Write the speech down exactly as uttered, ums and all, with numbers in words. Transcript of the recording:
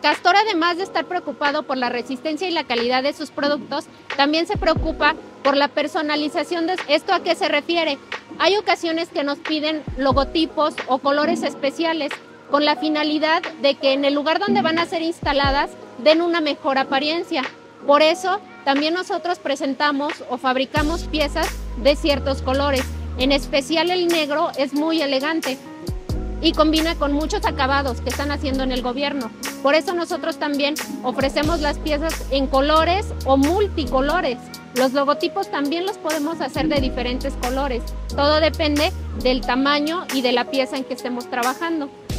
Castor, además de estar preocupado por la resistencia y la calidad de sus productos, también se preocupa por la personalización de esto. ¿A qué se refiere? Hay ocasiones que nos piden logotipos o colores especiales con la finalidad de que en el lugar donde van a ser instaladas den una mejor apariencia. Por eso también nosotros presentamos o fabricamos piezas de ciertos colores. En especial el negro es muy elegante y combina con muchos acabados que están haciendo en el gobierno. Por eso nosotros también ofrecemos las piezas en colores o multicolores. Los logotipos también los podemos hacer de diferentes colores. Todo depende del tamaño y de la pieza en que estemos trabajando.